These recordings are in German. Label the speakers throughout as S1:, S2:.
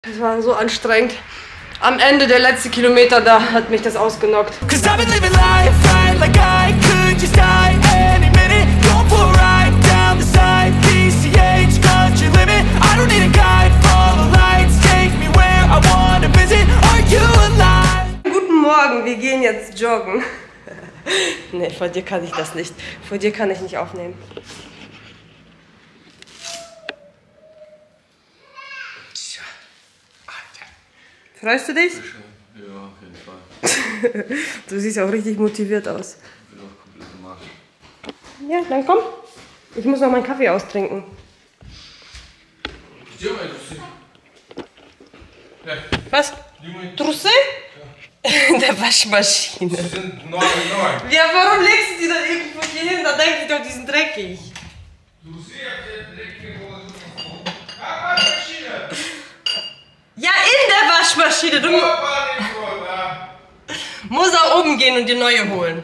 S1: Das war so anstrengend. Am Ende der letzte Kilometer, da hat mich das ausgenockt. Guten Morgen, wir gehen jetzt joggen. Nee, vor dir kann ich das nicht. Vor dir kann ich nicht aufnehmen. Freust du dich?
S2: Ja, auf jeden Fall.
S1: Du siehst auch richtig motiviert aus.
S2: Ich bin auch komplett am Arsch.
S1: Ja, dann komm. Ich muss noch meinen Kaffee austrinken. Was? Trusse? In der Waschmaschine.
S2: Die sind neu.
S1: Ja, warum legst du die dann irgendwo hier hin? Da denke ich doch, die sind dreckig. Ja, in der Waschmaschine. Du musst auch oben gehen und die neue holen.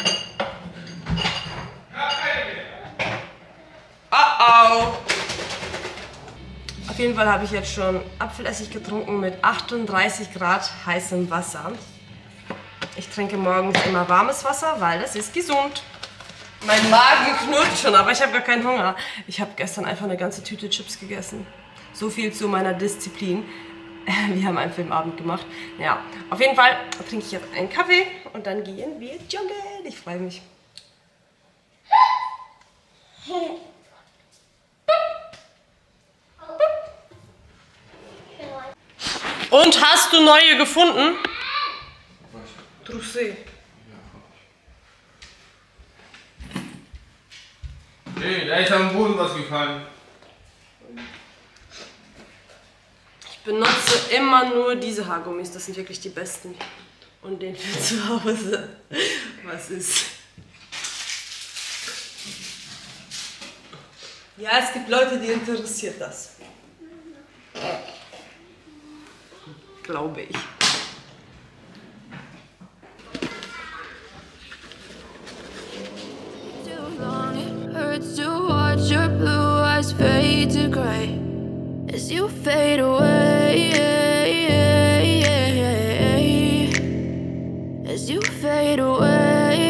S1: Oh. Auf jeden Fall habe ich jetzt schon Apfelessig getrunken mit 38 Grad heißem Wasser. Ich trinke morgens immer warmes Wasser, weil das ist gesund. Mein Magen knurrt schon, aber ich habe gar keinen Hunger. Ich habe gestern einfach eine ganze Tüte Chips gegessen. So viel zu meiner Disziplin. Wir haben einen Filmabend gemacht. Ja, auf jeden Fall trinke ich jetzt einen Kaffee und dann gehen wir joggen. Ich freue mich. Und hast du neue gefunden? Trusse.
S2: Nee, da ist am Boden was gefallen.
S1: Ich benutze immer nur diese Haargummis, das sind wirklich die besten. Und den für zu Hause. Was ist? Ja, es gibt Leute, die interessiert das. Glaube ich.
S3: To watch your blue eyes fade to gray as you fade away, as you fade away.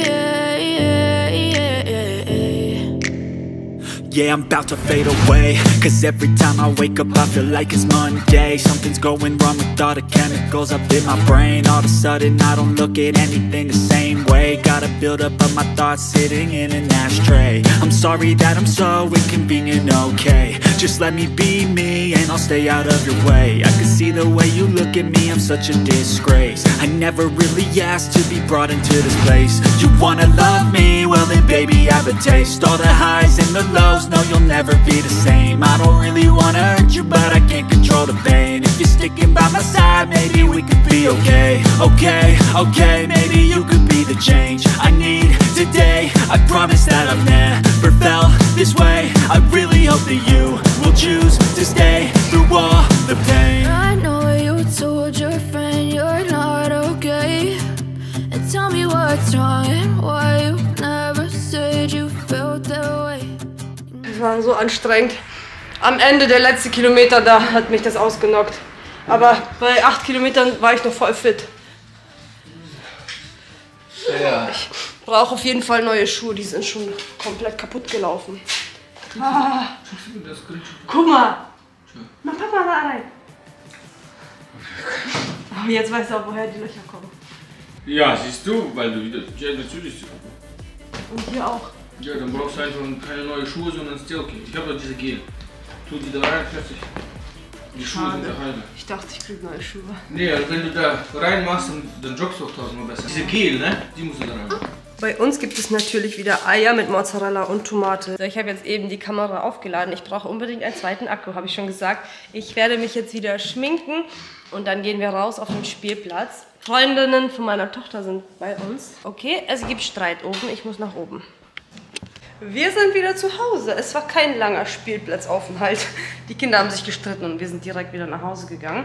S4: Yeah, I'm about to fade away, cause every time I wake up I feel like it's Monday. Something's going wrong with all the chemicals up in my brain. All of a sudden I don't look at anything the same way. Gotta build up of my thoughts sitting in an ashtray. I'm sorry that I'm so inconvenient, okay. Just let me be me and I'll stay out of your way. I can see the way you look at me, I'm such a disgrace. I never really asked to be brought into this place. You wanna love me? Well then baby have a taste. All the highs and the lows, no you'll never be the same. I don't really wanna hurt you but I can't control the pain. If you're sticking by my side maybe we could be okay. Okay, maybe you could be the change I need today. I promise that I've never felt this way. I really hope that you will choose to stay through all the pain.
S3: I know you told your friend you're not okay, and tell me what's wrong and why you never said you felt that way.
S1: Das war so anstrengend. Am Ende der letzte Kilometer, da hat mich das ausgenockt. Aber bei 8 Kilometern war ich noch voll fit.
S2: Ja.
S1: Ich brauche auf jeden Fall neue Schuhe, die sind schon komplett kaputt gelaufen. Guck mal! Mach Papa da rein! Aber jetzt weißt du auch, woher die Löcher kommen.
S2: Ja, siehst du, weil du wieder. Ja, natürlich.
S1: Und hier auch.
S2: Ja, dann brauchst du einfach keine neuen Schuhe, sondern Stilke. Ich habe doch diese Gel. Tu die da rein, fertig. Die Schuhe sind der halbe.
S1: Ich dachte, ich krieg neue Schuhe.
S2: Nee, also wenn du da reinmachst, dann joggst du auch tausendmal besser. Diese Gel, ne? Die musst du da rein.
S1: Bei uns gibt es natürlich wieder Eier mit Mozzarella und Tomate. So, ich habe jetzt eben die Kamera aufgeladen. Ich brauche unbedingt einen zweiten Akku, habe ich schon gesagt. Ich werde mich jetzt wieder schminken und dann gehen wir raus auf den Spielplatz. Freundinnen von meiner Tochter sind bei uns. Okay, es gibt Streit oben. Ich muss nach oben. Wir sind wieder zu Hause. Es war kein langer Spielplatzaufenthalt. Die Kinder haben sich gestritten und wir sind direkt wieder nach Hause gegangen.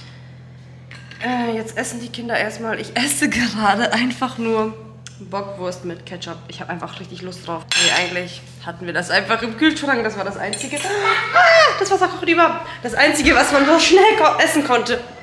S1: Jetzt essen die Kinder erstmal. Ich esse gerade einfach nur Bockwurst mit Ketchup. Ich habe einfach richtig Lust drauf. Nee, eigentlich hatten wir das einfach im Kühlschrank. Das war das Einzige. Das Wasser kocht über. Das Einzige, was man so schnell essen konnte.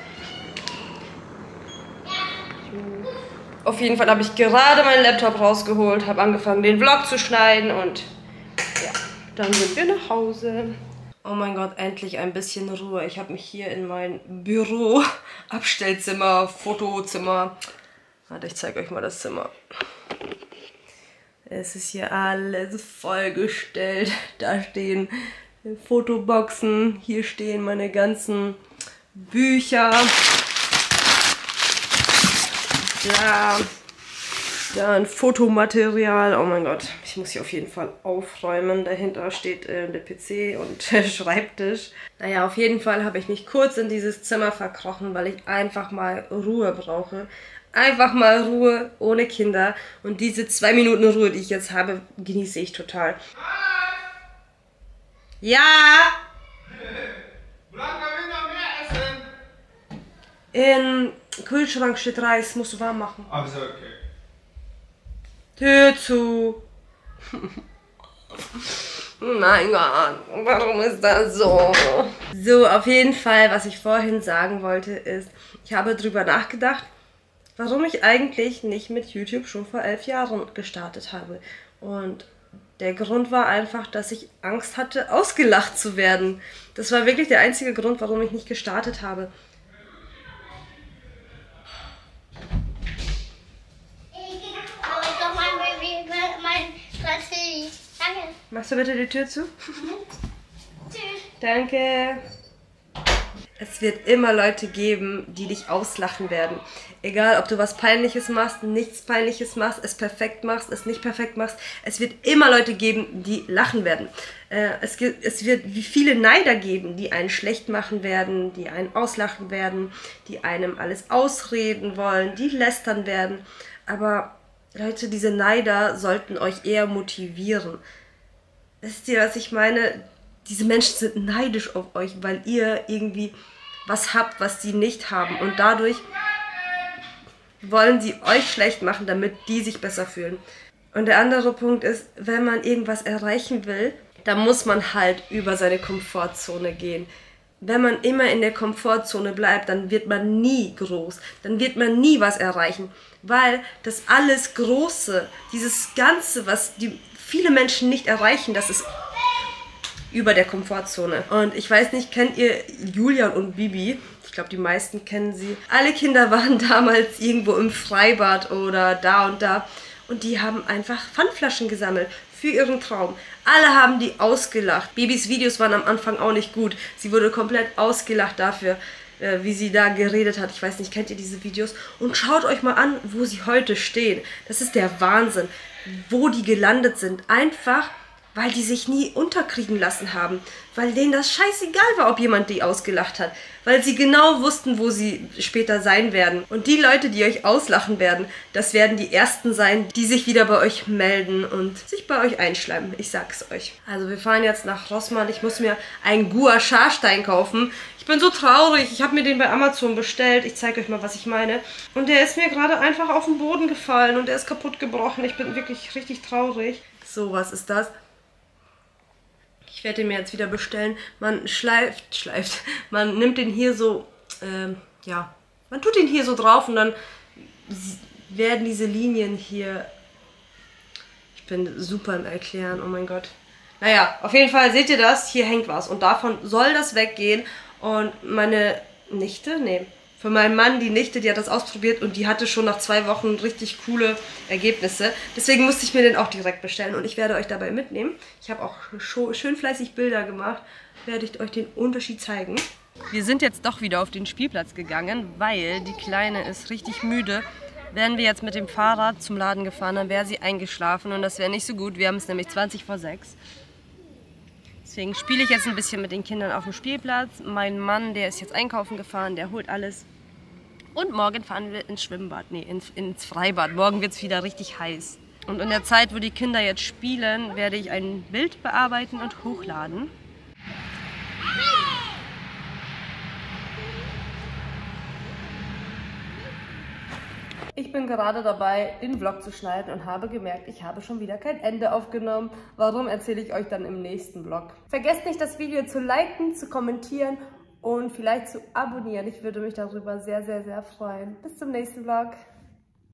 S1: Auf jeden Fall habe ich gerade meinen Laptop rausgeholt, habe angefangen, den Vlog zu schneiden und ja, dann sind wir nach Hause. Oh mein Gott, endlich ein bisschen Ruhe. Ich habe mich hier in mein Büro, Abstellzimmer, Fotozimmer. Warte, ich zeige euch mal das Zimmer. Es ist hier alles vollgestellt. Da stehen Fotoboxen, hier stehen meine ganzen Bücher. Dann Fotomaterial. Oh mein Gott, ich muss hier auf jeden Fall aufräumen. Dahinter steht der PC und der Schreibtisch. Naja, auf jeden Fall habe ich mich kurz in dieses Zimmer verkrochen, weil ich einfach mal Ruhe brauche. Einfach mal Ruhe ohne Kinder. Und diese 2 Minuten Ruhe, die ich jetzt habe, genieße ich total. Ja!
S2: Blanca, will noch mehr essen?
S1: Im Kühlschrank steht Reis, musst du warm machen.
S2: Ach so, okay.
S1: Tür zu. Mein Gott, warum ist das so? So, auf jeden Fall, was ich vorhin sagen wollte, ist, ich habe drüber nachgedacht, warum ich eigentlich nicht mit YouTube schon vor 11 Jahren gestartet habe. Und der Grund war einfach, dass ich Angst hatte, ausgelacht zu werden. Das war wirklich der einzige Grund, warum ich nicht gestartet habe.
S3: Danke.
S1: Machst du bitte die Tür zu?
S3: Tschüss.
S1: Danke. Es wird immer Leute geben, die dich auslachen werden. Egal, ob du was Peinliches machst, nichts Peinliches machst, es perfekt machst, es nicht perfekt machst. Es wird immer Leute geben, die lachen werden. Es wird wie viele Neider geben, die einen schlecht machen werden, die einen auslachen werden, die einem alles ausreden wollen, die lästern werden. Aber Leute, diese Neider sollten euch eher motivieren. Wisst ihr, was ich meine? Diese Menschen sind neidisch auf euch, weil ihr irgendwie was habt, was sie nicht haben. Und dadurch wollen sie euch schlecht machen, damit die sich besser fühlen. Und der andere Punkt ist, wenn man irgendwas erreichen will, dann muss man halt über seine Komfortzone gehen. Wenn man immer in der Komfortzone bleibt, dann wird man nie groß. Dann wird man nie was erreichen. Weil das alles Große, dieses Ganze, was viele Menschen nicht erreichen, das ist über der Komfortzone. Und ich weiß nicht, kennt ihr Julian und Bibi? Ich glaube, die meisten kennen sie. Alle Kinder waren damals irgendwo im Freibad oder da und da. Und die haben einfach Pfandflaschen gesammelt für ihren Traum. Alle haben die ausgelacht. Bibis Videos waren am Anfang auch nicht gut. Sie wurde komplett ausgelacht dafür, wie sie da geredet hat. Ich weiß nicht, kennt ihr diese Videos? Und schaut euch mal an, wo sie heute stehen. Das ist der Wahnsinn, wo die gelandet sind. Einfach, weil die sich nie unterkriegen lassen haben. Weil denen das scheißegal war, ob jemand die ausgelacht hat. Weil sie genau wussten, wo sie später sein werden. Und die Leute, die euch auslachen werden, das werden die Ersten sein, die sich wieder bei euch melden und sich bei euch einschleimen. Ich sag's euch. Also wir fahren jetzt nach Rossmann. Ich muss mir einen Gua Sha-Stein kaufen. Ich bin so traurig. Ich habe mir den bei Amazon bestellt. Ich zeige euch mal, was ich meine. Und der ist mir gerade einfach auf den Boden gefallen und der ist kaputt gebrochen. Ich bin wirklich richtig traurig. So, was ist das? Ich werde den mir jetzt wieder bestellen. Man man nimmt den hier so, ja, man tut den hier so drauf und dann werden diese Linien hier, ich bin super im Erklären, oh mein Gott. Naja, auf jeden Fall seht ihr das, hier hängt was und davon soll das weggehen und meine Nichte, nee, für meinen Mann, die Nichte, die hat das ausprobiert und die hatte schon nach 2 Wochen richtig coole Ergebnisse. Deswegen musste ich mir den auch direkt bestellen und ich werde euch dabei mitnehmen. Ich habe auch schön fleißig Bilder gemacht, werde ich euch den Unterschied zeigen. Wir sind jetzt doch wieder auf den Spielplatz gegangen, weil die Kleine ist richtig müde. Wären wir jetzt mit dem Fahrrad zum Laden gefahren, dann wäre sie eingeschlafen und das wäre nicht so gut. Wir haben es nämlich 20 vor 6. Deswegen spiele ich jetzt ein bisschen mit den Kindern auf dem Spielplatz. Mein Mann, der ist jetzt einkaufen gefahren, der holt alles. Und morgen fahren wir ins Schwimmbad, nee, ins Freibad. Morgen wird es wieder richtig heiß. Und in der Zeit, wo die Kinder jetzt spielen, werde ich ein Bild bearbeiten und hochladen. Ich bin gerade dabei, den Vlog zu schneiden und habe gemerkt, ich habe schon wieder kein Ende aufgenommen. Warum, erzähle ich euch dann im nächsten Vlog. Vergesst nicht, das Video zu liken, zu kommentieren und vielleicht zu abonnieren. Ich würde mich darüber sehr, sehr, sehr freuen. Bis zum nächsten Vlog.